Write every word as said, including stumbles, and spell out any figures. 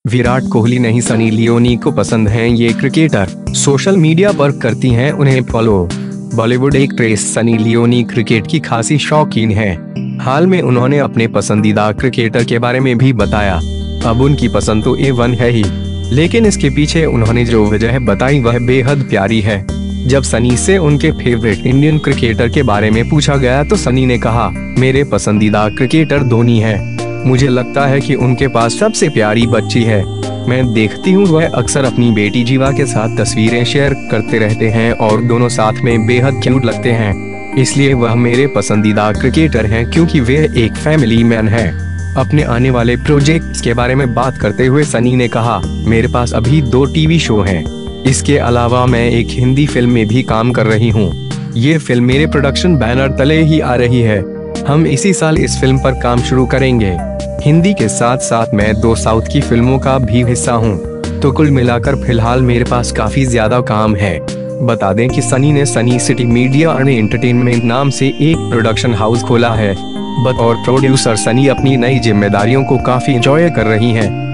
विराट कोहली नहीं सनी लियोनी को पसंद हैं ये क्रिकेटर, सोशल मीडिया पर करती हैं उन्हें follow. Bollywood actress Sunny Leone cricket की खासी शौकीन है। हाल में उन्होंने अपने पसंदीदा क्रिकेटर के बारे में भी बताया। अब उनकी पसंद तो ए वन है ही, लेकिन इसके पीछे उन्होंने जो वजह बताई वह बेहद प्यारी है। जब सनी से उनके फेवरेट इंडियन क्रिकेटर के बारे में पूछा गया तो सनी ने कहा, मेरे पसंदीदा क्रिकेटर धोनी है। मुझे लगता है कि उनके पास सबसे प्यारी बच्ची है। मैं देखती हूँ वह अक्सर अपनी बेटी जीवा के साथ तस्वीरें शेयर करते रहते हैं और दोनों साथ में बेहद क्यूट लगते हैं। इसलिए वह मेरे पसंदीदा क्रिकेटर हैं क्योंकि वे एक फैमिली मैन है। अपने आने वाले प्रोजेक्ट्स के बारे में बात करते हुए सनी ने कहा, मेरे पास अभी दो टीवी शो हैं। इसके अलावा मैं एक हिंदी फिल्म में भी काम कर रही हूँ। ये फिल्म मेरे प्रोडक्शन बैनर तले ही आ रही है। हम इसी साल इस फिल्म पर काम शुरू करेंगे। हिंदी के साथ साथ मैं दो साउथ की फिल्मों का भी हिस्सा हूँ। तो कुल मिलाकर फिलहाल मेरे पास काफी ज्यादा काम है। बता दें कि सनी ने Sunny City Media and Entertainment नाम से एक प्रोडक्शन हाउस खोला है। बतौर प्रोड्यूसर सनी अपनी नई जिम्मेदारियों को काफी एंजॉय कर रही हैं।